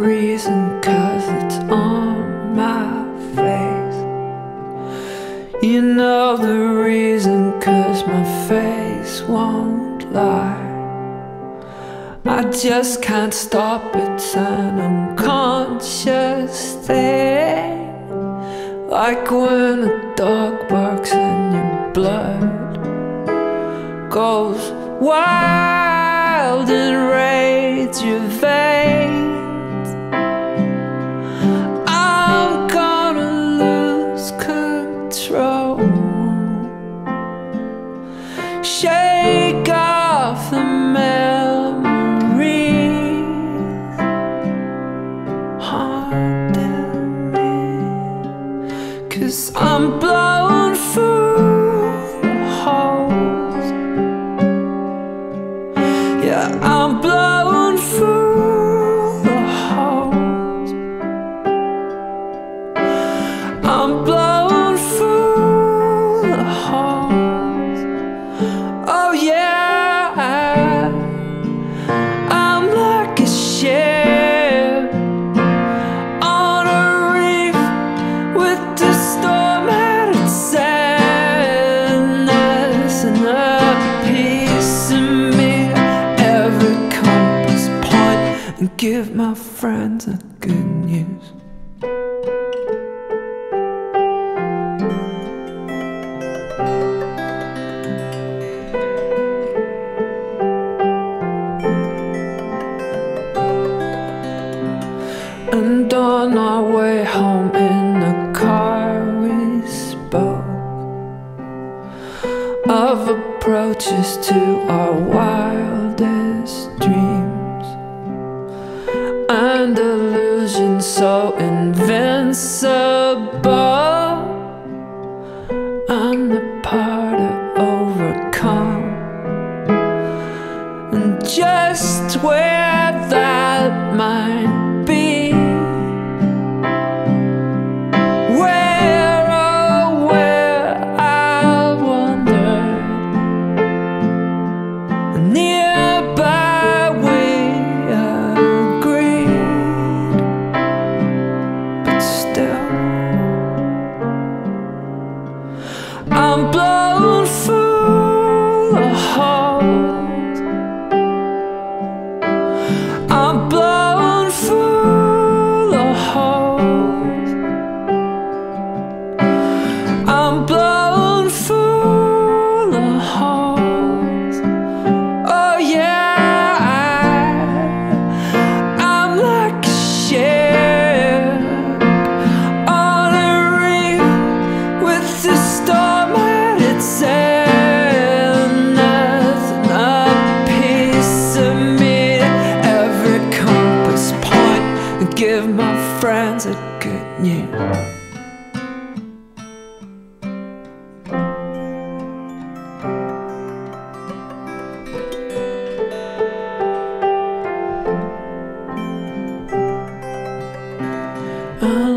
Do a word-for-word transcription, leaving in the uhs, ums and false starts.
reason, 'cause it's on my face. You know the reason, 'cause my face won't lie. I just can't stop, it's an unconscious thing. Like when a dog barks and your blood goes wild and raids your veins. I'm gonna lose control, shake off the memories haunting me, 'cause I'm blown through the holes. Yeah, I'm blown through the holes. I'm blown through the holes. Oh yeah, I'm like a ship on a reef with the storm at its end. And a piece of me every compass point, and give my friends the good news. And on our way home in the car we spoke of approaches to our wildest dreams, and illusions so invincible, and the power to overcome. And just where that might be, where, oh where, I wondered. Nearby we agreed, but still I'm blown through the holes. I'm blown through the holes. I'm blown through the holes. Oh yeah, I'm like a ship on a reef with the storm at its end. Nothing, a piece of me every compass point, and give my friends a good news. I